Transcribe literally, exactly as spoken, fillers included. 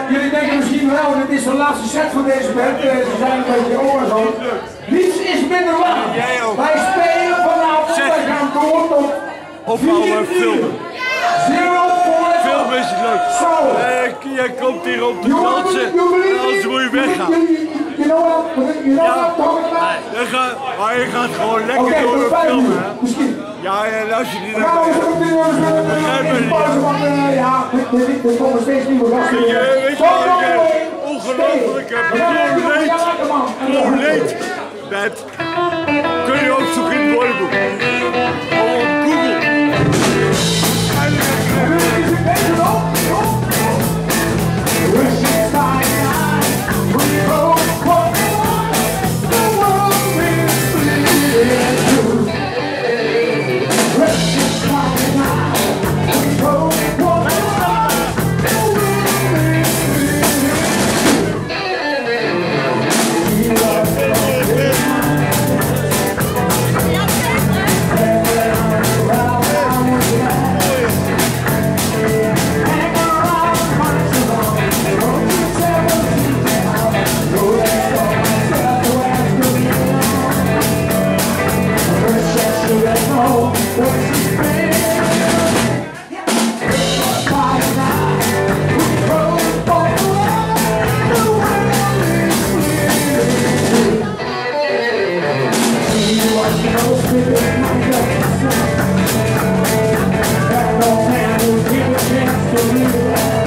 jullie denken misschien wel, dit is de laatste set van deze band. Uh, ze zijn een beetje over zo. Niets is minder lang. Wij spelen vanavond, wij gaan door tot opbouwen en filmen. Zero Point. Film is het leuk. Zo. Uh, jij komt hier om te dansen en anders moet je weggaan. You know what, you know what I'm talking about? Je gaat, maar je gaat gewoon lekker okay, door de film, hè? Misschien. Ja, en als je niet naar Nou, we moeten in pauze, want uh, ja, er komen steeds nieuwe gasten. Weet je, weet je wat ik ongelooflijk heb? Hoe leed bent, kun je opzoeken in het woordenboek. Of op Google. That no man will give a chance to live.